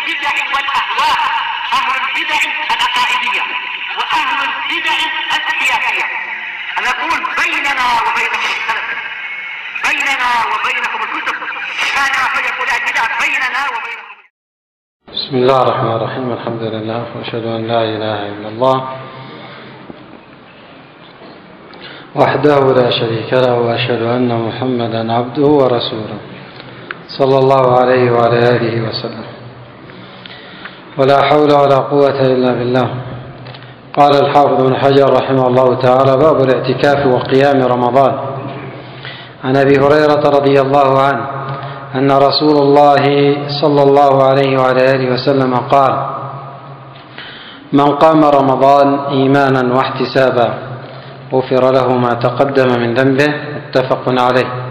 البدع والأهواء، أهل البدع العقائدية وأهل البدع السياسية. أنا أقول بيننا وبينكم السلف، بيننا وبينكم الكتب، كان أحد يقول البدع بيننا وبينكم. بسم الله الرحمن الرحيم. الحمد لله وأشهد أن لا إله إلا الله وحده لا شريك له، وأشهد أن محمدا عبده ورسوله صلى الله عليه وعلى آله وسلم. ولا حول ولا قوة إلا بالله. قال الحافظ ابن حجر رحمه الله تعالى: باب الاعتكاف وقيام رمضان. عن أبي هريرة رضي الله عنه أن رسول الله صلى الله عليه وعلى آله وسلم قال: من قام رمضان إيمانا واحتسابا غفر له ما تقدم من ذنبه. متفق عليه.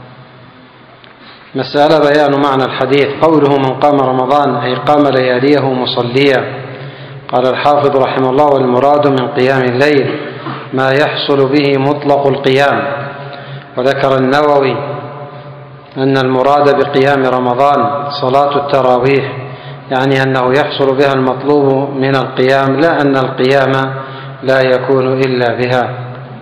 مسألة بيان معنى الحديث. قوله من قام رمضان أي قام لياليه مصليا. قال الحافظ رحمه الله: والمراد من قيام الليل ما يحصل به مطلق القيام. وذكر النووي أن المراد بقيام رمضان صلاة التراويح، يعني أنه يحصل بها المطلوب من القيام، لا أن القيام لا يكون إلا بها.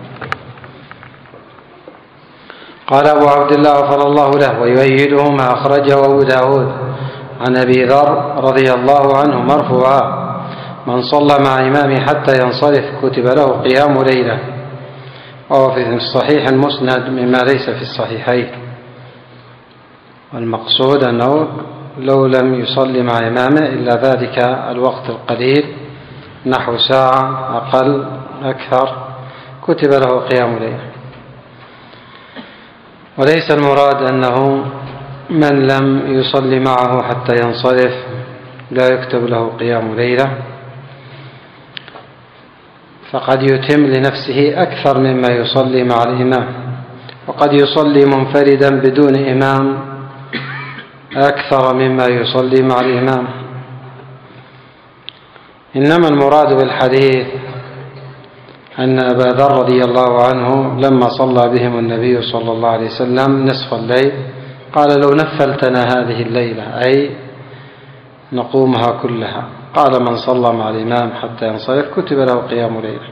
قال أبو عبد الله غفر الله له: ويؤيده ما أخرجه أبو داود عن أبي ذر رضي الله عنه مرفوعا: من صلى مع إمامه حتى ينصرف كتب له قيام ليلة. وهو في الصحيح المسند مما ليس في الصحيحين. والمقصود أنه لو لم يصلي مع إمامه إلا ذلك الوقت القليل، نحو ساعة أقل أكثر، كتب له قيام ليلة. وليس المراد أنه من لم يصلي معه حتى ينصرف لا يكتب له قيام ليلة، فقد يتم لنفسه أكثر مما يصلي مع الإمام، وقد يصلي منفردا بدون إمام أكثر مما يصلي مع الإمام. إنما المراد بالحديث أن أبا ذر رضي الله عنه لما صلى بهم النبي صلى الله عليه وسلم نصف الليل قال: لو نفلتنا هذه الليلة، أي نقومها كلها. قال: من صلى مع الإمام حتى ينصرف كتب له قيام ليلة.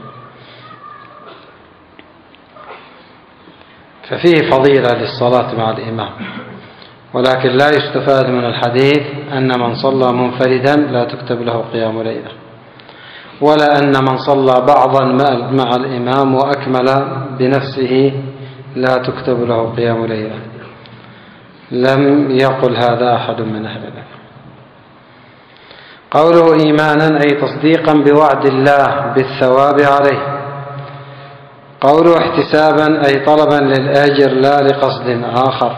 ففيه فضيلة للصلاة مع الإمام، ولكن لا يستفاد من الحديث أن من صلى منفردا لا تكتب له قيام ليلة، ولا أن من صلى بعضا مع الإمام وأكمل بنفسه لا تكتب له قيام ليلة. لم يقل هذا أحد من أهل العلم. قوله إيمانا أي تصديقا بوعد الله بالثواب عليه. قوله احتسابا أي طلبا للأجر لا لقصد آخر.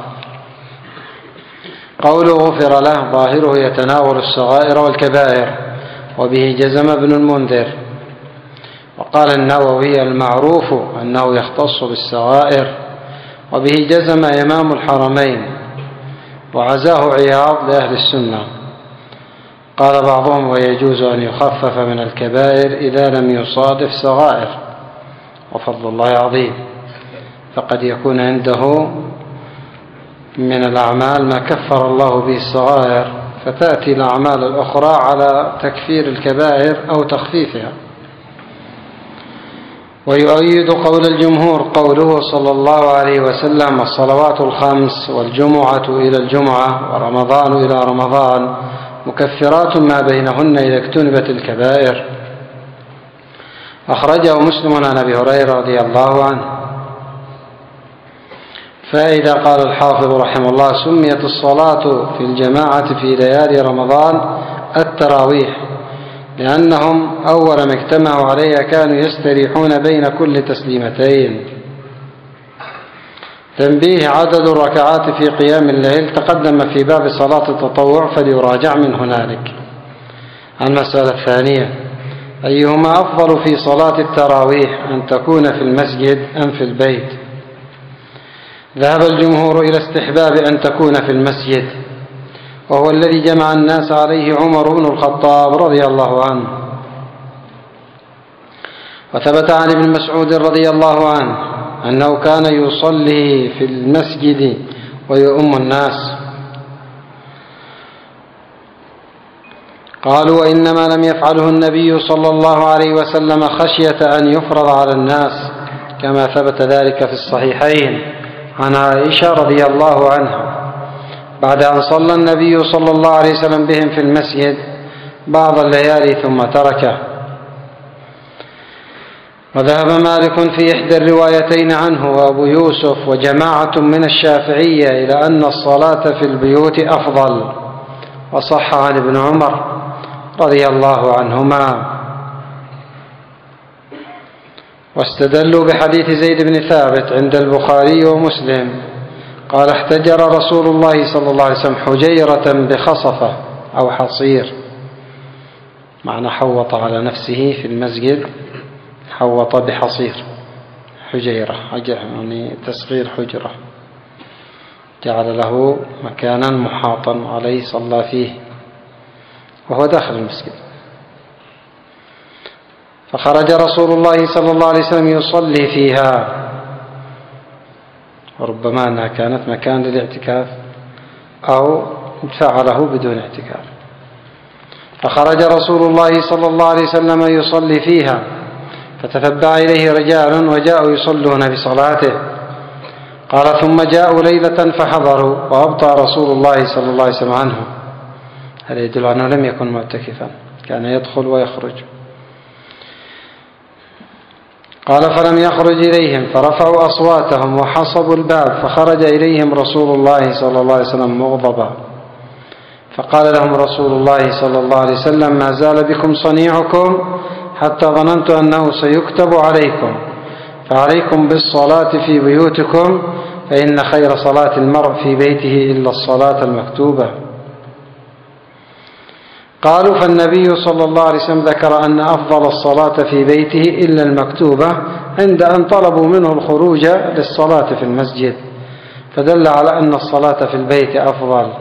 قوله غفر له ظاهره يتناول الصغائر والكبائر، وبه جزم ابن المنذر. وقال النووي: المعروف أنه يختص بالصغائر، وبه جزم إمام الحرمين، وعزاه عياض لأهل السنة. قال بعضهم: ويجوز أن يخفف من الكبائر إذا لم يصادف صغائر، وفضل الله عظيم، فقد يكون عنده من الأعمال ما كفر الله به الصغائر، فتأتي الأعمال الأخرى على تكفير الكبائر أو تخفيفها. ويؤيد قول الجمهور قوله صلى الله عليه وسلم: الصلوات الخمس والجمعة إلى الجمعة ورمضان إلى رمضان مكفرات ما بينهن إذا اجتنبت الكبائر. أخرجه مسلم عن أبي هريرة رضي الله عنه. فإذا قال الحافظ رحمه الله: سميت الصلاة في الجماعة في ليالي رمضان التراويح، لأنهم أول ما اجتمعوا عليها كانوا يستريحون بين كل تسليمتين. تنبيه: عدد الركعات في قيام الليل تقدم في باب صلاة التطوع، فليراجع من هنالك. المسألة الثانية: أيهما أفضل في صلاة التراويح، أن تكون في المسجد أم في البيت؟ ذهب الجمهور إلى استحباب أن تكون في المسجد، وهو الذي جمع الناس عليه عمر بن الخطاب رضي الله عنه. وثبت عن ابن مسعود رضي الله عنه أنه كان يصلي في المسجد ويؤم الناس. قالوا: وإنما لم يفعله النبي صلى الله عليه وسلم خشية أن يفرض على الناس، كما ثبت ذلك في الصحيحين عن عائشة رضي الله عنها بعد أن صلى النبي صلى الله عليه وسلم بهم في المسجد بعض الليالي ثم تركه. وذهب مالك في إحدى الروايتين عنه وأبو يوسف وجماعة من الشافعية إلى أن الصلاة في البيوت أفضل، وصح عن ابن عمر رضي الله عنهما. واستدلوا بحديث زيد بن ثابت عند البخاري ومسلم قال: احتجر رسول الله صلى الله عليه وسلم حجيرة بخصفة أو حصير، معنى حوط على نفسه في المسجد، حوط بحصير، حجيرة يعني تصغير حجرة، جعل له مكانا محاطا عليه صلى فيه وهو داخل المسجد. فخرج رسول الله صلى الله عليه وسلم يصلي فيها، وربما أنها كانت مكان للاعتكاف أو فعله بدون اعتكاف. فخرج رسول الله صلى الله عليه وسلم يصلي فيها، فتتبع إليه رجال وجاءوا يصلون بصلاته. قال: ثم جاءوا ليلة فحضروا وأبطأ رسول الله صلى الله عليه وسلم عنهم. هذا يدل أنه لم يكن معتكفا، كان يدخل ويخرج. قال: فلم يخرج إليهم فرفعوا أصواتهم وحصبوا الباب، فخرج إليهم رسول الله صلى الله عليه وسلم مغضبا، فقال لهم رسول الله صلى الله عليه وسلم: ما زال بكم صنيعكم حتى ظننت أنه سيكتب عليكم، فعليكم بالصلاة في بيوتكم، فإن خير صلاة المرء في بيته إلا الصلاة المكتوبة. قالوا: فالنبي صلى الله عليه وسلم ذكر أن أفضل الصلاة في بيته إلا المكتوبة عند أن طلبوا منه الخروج للصلاة في المسجد، فدل على أن الصلاة في البيت أفضل.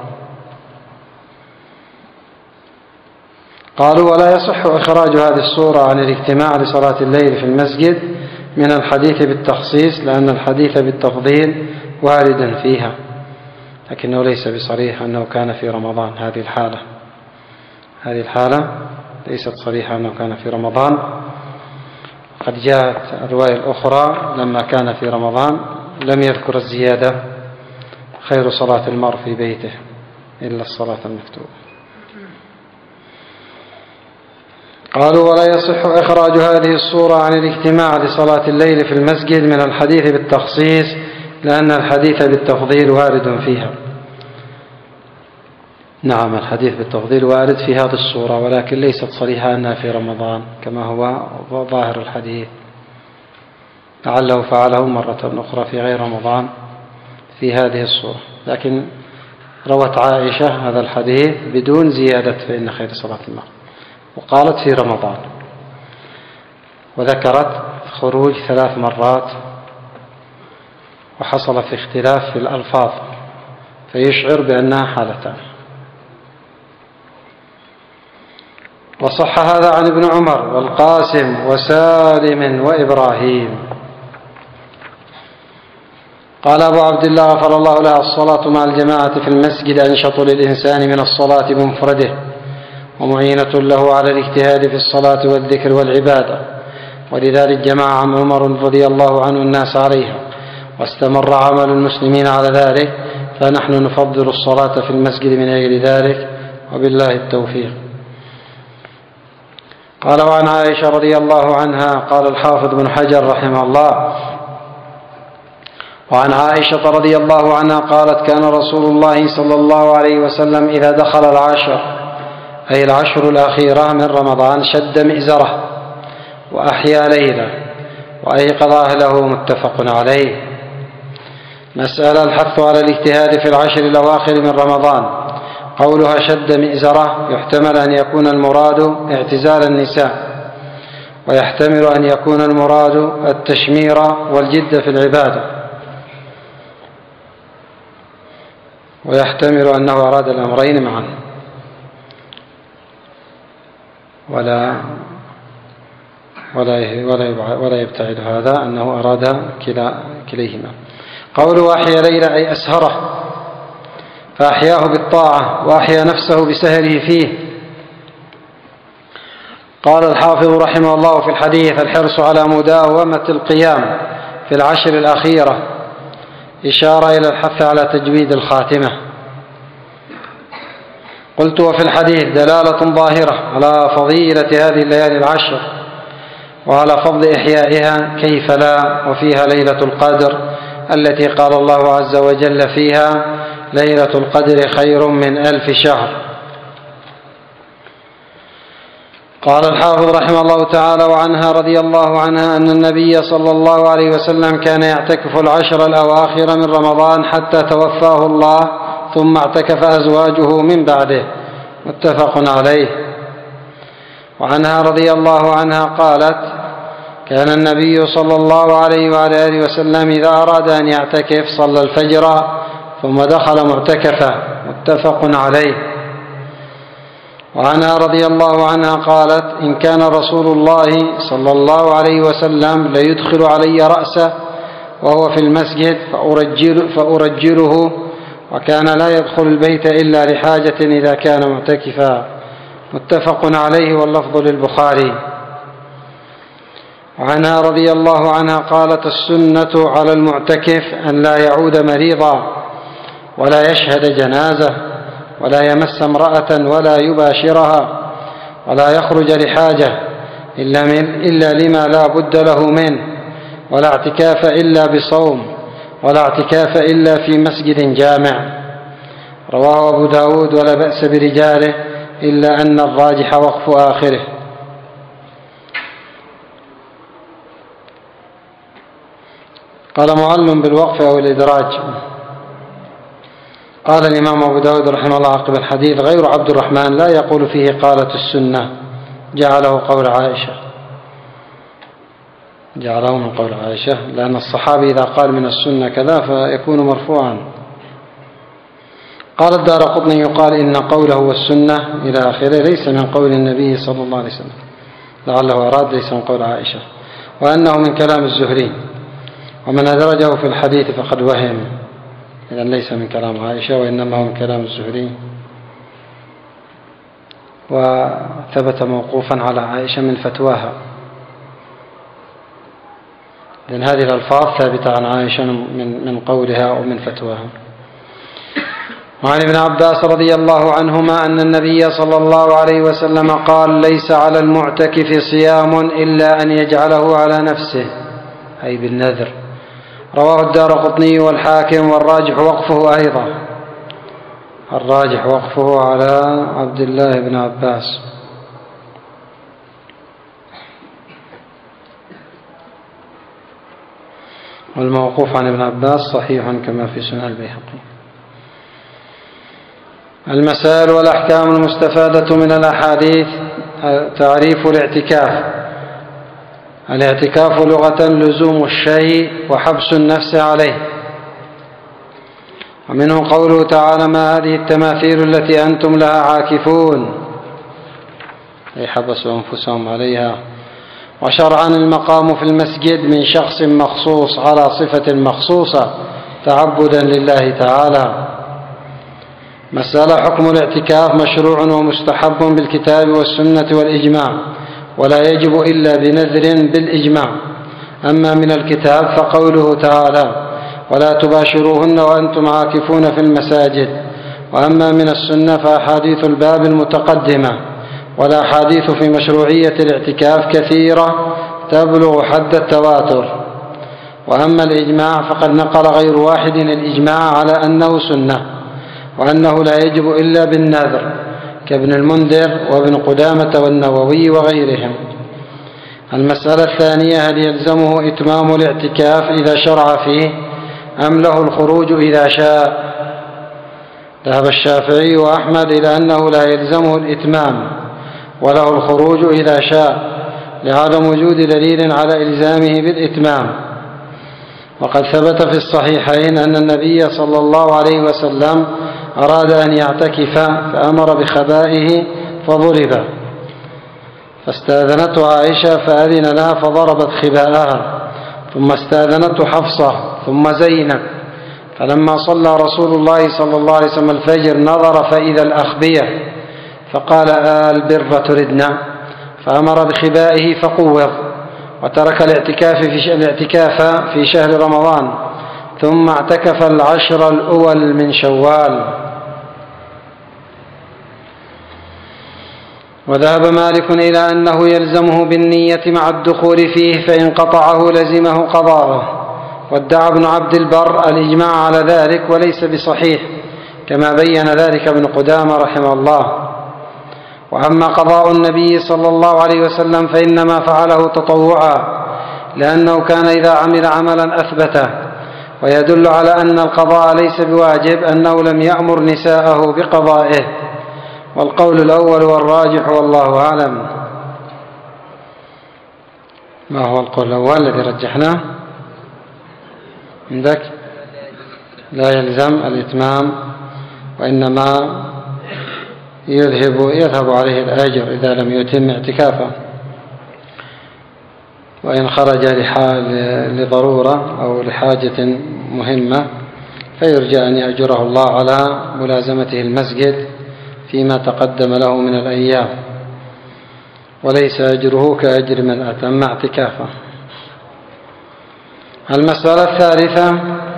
قالوا: ولا يصح إخراج هذه الصورة عن الاجتماع لصلاة الليل في المسجد من الحديث بالتخصيص، لأن الحديث بالتفضيل وارد فيها، لكنه ليس بصريح أنه كان في رمضان. هذه الحالة ليست صريحة أنه كان في رمضان. قد جاءت الرواية الأخرى لما كان في رمضان لم يذكر الزيادة: خير صلاة المرء في بيته إلا الصلاة المكتوبة. قالوا: ولا يصح إخراج هذه الصورة عن الاجتماع لصلاة الليل في المسجد من الحديث بالتخصيص، لأن الحديث بالتفضيل وارد فيها. نعم، الحديث بالتفضيل وارد في هذه الصورة، ولكن ليست صريحة أنها في رمضان كما هو ظاهر الحديث، لعله فعله مرة أخرى في غير رمضان في هذه الصورة. لكن روت عائشة هذا الحديث بدون زيادة فإن خير صلاة المرء، وقالت في رمضان، وذكرت خروج 3 مرات، وحصل في اختلاف في الألفاظ فيشعر بأنها حالتان. وصح هذا عن ابن عمر والقاسم وسالم وإبراهيم. قال أبو عبد الله غفر الله له: الصلاة مع الجماعة في المسجد أنشط للإنسان من الصلاة بمفرده، ومعينة له على الاجتهاد في الصلاة والذكر والعبادة، ولذلك جمع عمر رضي الله عنه الناس عليها، واستمر عمل المسلمين على ذلك، فنحن نفضل الصلاة في المسجد من أجل ذلك، وبالله التوفيق. قال: وعن عائشة رضي الله عنها قال الحافظ بن حجر رحمه الله: وعن عائشة رضي الله عنها قالت: كان رسول الله صلى الله عليه وسلم إذا دخل العشر، أي العشر الأخيرة من رمضان، شد مئزره وأحيا ليله وأيقظ أهله. متفق عليه. مسألة: الحث على الاجتهاد في العشر الأواخر من رمضان. قولها شد مئزره يحتمل أن يكون المراد اعتزال النساء، ويحتمل أن يكون المراد التشمير والجد في العبادة، ويحتمل أنه أراد الأمرين معا، ولا يبتعد هذا أنه أراد كليهما. قوله أحيا ليلة أي أسهره، فأحياه بالطاعة، وأحيا نفسه بسهره فيه، قال الحافظ رحمه الله في الحديث: الحرص على مداومة القيام في العشر الأخيرة، إشارة إلى الحث على تجويد الخاتمة. قلت: وفي الحديث دلالة ظاهرة على فضيلة هذه الليالي العشر وعلى فضل إحيائها، كيف لا وفيها ليلة القدر التي قال الله عز وجل فيها: ليلة القدر خير من 1000 شهر. قال الحافظ رحمه الله تعالى: وعنها رضي الله عنها أن النبي صلى الله عليه وسلم كان يعتكف العشر الأواخر من رمضان حتى توفاه الله، ثم اعتكف أزواجه من بعده، متفق عليه. وعنها رضي الله عنها قالت: كان النبي صلى الله عليه وعلى آله وسلم إذا أراد أن يعتكف صلى الفجر ثم دخل معتكفا، متفق عليه. وعنها رضي الله عنها قالت: إن كان رسول الله صلى الله عليه وسلم ليدخل علي رأسه وهو في المسجد فأرجله، وكان لا يدخل البيت إلا لحاجة إذا كان معتكفا، متفق عليه واللفظ للبخاري. وعنها رضي الله عنها قالت: السنة على المعتكف أن لا يعود مريضا ولا يشهد جنازة ولا يمس امرأة ولا يباشرها ولا يخرج لحاجة إلا لما لا بد له منه، ولا اعتكاف إلا بصوم، ولا اعتكاف إلا في مسجد جامع. رواه أبو داود ولا بأس برجاله، إلا أن الراجح وقف آخره. قال معلم بالوقف أو الإدراج. قال الإمام أبو داود رحمه الله عقب الحديث: غير عبد الرحمن لا يقول فيه قالت السنة، جعله من قول عائشة، لأن الصحابي إذا قال من السنة كذا فيكون مرفوعا. قال الدارقطني: يقال إن قوله والسنة إلى آخره ليس من قول النبي صلى الله عليه وسلم، لعله أراد ليس من قول عائشة، وأنه من كلام الزهري، ومن أدرجه في الحديث فقد وهم، إذن ليس من كلام عائشة وإنما هو من كلام الزهري، وثبت موقوفا على عائشة من فتواها، لأن هذه الألفاظ ثابتة عن عائشة من قولها ومن فتواها. وعن ابن عباس رضي الله عنهما أن النبي صلى الله عليه وسلم قال: ليس على المعتكف صيام إلا أن يجعله على نفسه، أي بالنذر. رواه الدارقطني والحاكم، والراجح وقفه أيضا، الراجح وقفه على عبد الله بن عباس. والموقوف عن ابن عباس صحيح كما في سنن البيهقي. المسائل والأحكام المستفادة من الأحاديث. تعريف الاعتكاف. الاعتكاف لغة لزوم الشيء وحبس النفس عليه، ومنه قوله تعالى: ما هذه التماثيل التي أنتم لها عاكفون، أي حبسوا أنفسهم عليها. وشرعا المقام في المسجد من شخص مخصوص على صفة مخصوصة تعبدا لله تعالى. مسألة: حكم الاعتكاف مشروع ومستحب بالكتاب والسنة والإجماع، ولا يجب إلا بنذر بالإجماع. أما من الكتاب فقوله تعالى: ولا تباشروهن وأنتم عاكفون في المساجد. وأما من السنة فأحاديث الباب المتقدمة والأحاديث في مشروعية الاعتكاف كثيرة تبلغ حد التواتر. وأما الإجماع فقد نقل غير واحد الإجماع على أنه سنة، وأنه لا يجب إلا بالنذر، كابن المنذر وابن قدامة والنووي وغيرهم. المسألة الثانية: هل يلزمه إتمام الاعتكاف إذا شرع فيه أم له الخروج إذا شاء؟ ذهب الشافعي وأحمد إلى أنه لا يلزمه الإتمام وله الخروج إذا شاء، لعدم وجود دليل على إلزامه بالإتمام. وقد ثبت في الصحيحين أن النبي صلى الله عليه وسلم أراد أن يعتكف فأمر بخبائه فضرب، فاستأذنته عائشة فأذن لها فضربت خباءها، ثم استأذنته حفصة ثم زينب. فلما صلى رسول الله صلى الله عليه وسلم الفجر نظر فإذا الأخبية، فقال: البر تردنا؟ فأمر بخبائه فقوض، وترك الاعتكاف في شهر رمضان، ثم اعتكف 10 الأول من شوال. وذهب مالك إلى أنه يلزمه بالنية مع الدخول فيه، فإن قطعه لزمه قضاءه. وادعى ابن عبد البر الإجماع على ذلك وليس بصحيح، كما بين ذلك ابن قدامة رحمه الله. وأما قضاء النبي صلى الله عليه وسلم فإنما فعله تطوعا، لأنه كان إذا عمل عملا أثبته. ويدل على أن القضاء ليس بواجب أنه لم يأمر نساءه بقضائه، والقول الأول والراجح والله أعلم. ما هو القول الأول الذي رجحناه عندك؟ لا يلزم الإتمام، وإنما يذهب عليه الأجر إذا لم يتم اعتكافه، وإن خرج لضرورة أو لحاجة مهمة فيرجى أن يأجره الله على ملازمته المسجد فيما تقدم له من الأيام، وليس أجره كأجر من أتم اعتكافه. المسألة الثالثة: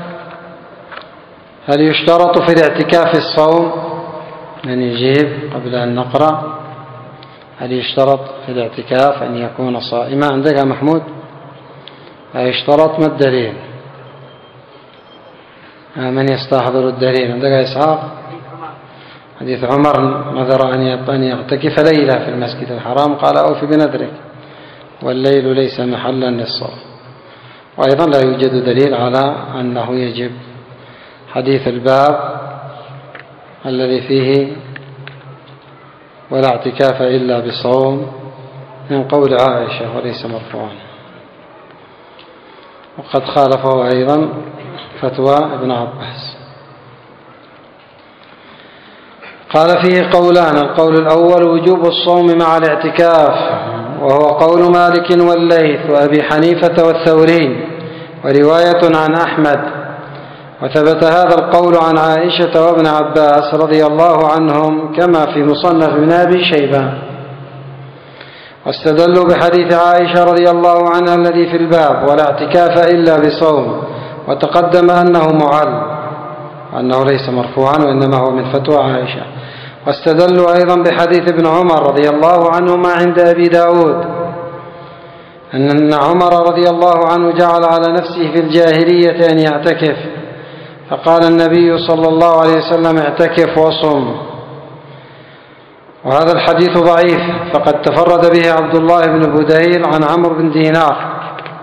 هل يشترط في الاعتكاف الصوم؟ من يجيب قبل أن نقرأ؟ هل يشترط في الاعتكاف أن يكون صائما؟ عندك يا محمود؟ هل يشترط؟ ما الدليل؟ من يستحضر الدليل؟ عندك يا إسحاق؟ حديث عمر: نذر أن يعتكف ليلة في المسجد الحرام، قال: أوفي بنذرك، والليل ليس محلا للصوم. وأيضا لا يوجد دليل على أنه يجب. حديث الباب الذي فيه ولا اعتكاف إلا بصوم من قول عائشة وليس مرفوعا، وقد خالفه أيضا فتوى ابن عباس. قال فيه قولان: القول الأول وجوب الصوم مع الاعتكاف، وهو قول مالك والليث وأبي حنيفة والثوري، ورواية عن أحمد. وثبت هذا القول عن عائشة وابن عباس رضي الله عنهم، كما في مصنف ابن أبي شيبة. واستدلوا بحديث عائشة رضي الله عنها الذي في الباب: ولا اعتكاف إلا بصوم، وتقدم أنه معل، أنه ليس مرفوعا وإنما هو من فتوى عائشة. واستدلوا أيضا بحديث ابن عمر رضي الله عنهما عند أبي داود أن عمر رضي الله عنه جعل على نفسه في الجاهلية أن يعتكف، فقال النبي صلى الله عليه وسلم: اعتكف وصم. وهذا الحديث ضعيف، فقد تفرد به عبد الله بن بديل عن عمرو بن دينار،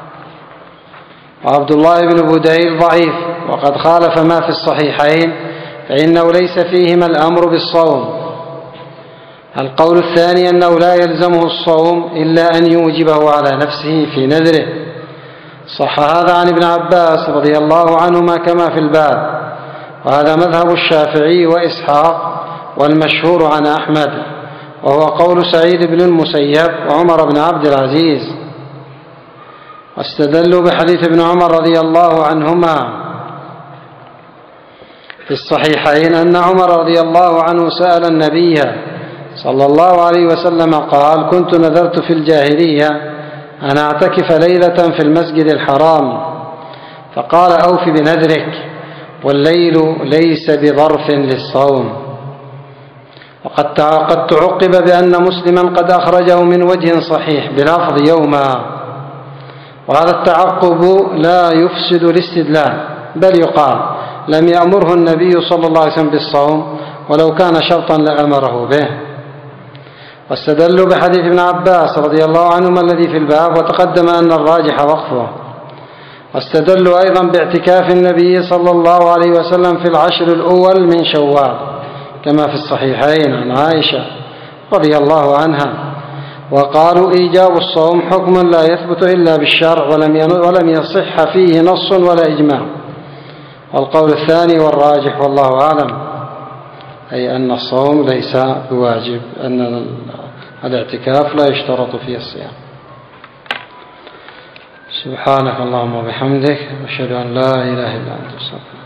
وعبد الله بن بديل ضعيف، وقد خالف ما في الصحيحين، فإنه ليس فيهما الأمر بالصوم. القول الثاني أنه لا يلزمه الصوم إلا أن يوجبه على نفسه في نذره. صح هذا عن ابن عباس رضي الله عنهما كما في الباب، وهذا مذهب الشافعي وإسحاق، والمشهور عن أحمد، وهو قول سعيد بن المسيب وعمر بن عبد العزيز. واستدلوا بحديث ابن عمر رضي الله عنهما في الصحيحين أن عمر رضي الله عنه سأل النبي صلى الله عليه وسلم قال: كنت نذرت في الجاهلية أن أعتكف ليلة في المسجد الحرام، فقال: أوف بنذرك، والليل ليس بظرف للصوم. وقد تعقب بأن مسلما قد أخرجه من وجه صحيح بلفظ يوما، وهذا التعقب لا يفسد الاستدلال، بل يقال: لم يأمره النبي صلى الله عليه وسلم بالصوم، ولو كان شرطا لأمره به. واستدلوا بحديث ابن عباس رضي الله عنهما الذي في الباب، وتقدم أن الراجح وقفه. واستدلوا أيضا باعتكاف النبي صلى الله عليه وسلم في 10 الأول من شوال، كما في الصحيحين عن عائشة رضي الله عنها. وقالوا: إيجاب الصوم حكم لا يثبت إلا بالشرع، ولم يصح فيه نص ولا إجماع. والقول الثاني والراجح والله أعلم، أي أن الصوم ليس بواجب، أن الاعتكاف لا يشترط فيه الصيام. سبحانك اللهم وبحمدك، أشهد أن لا إله إلا أنت، أستغفرك.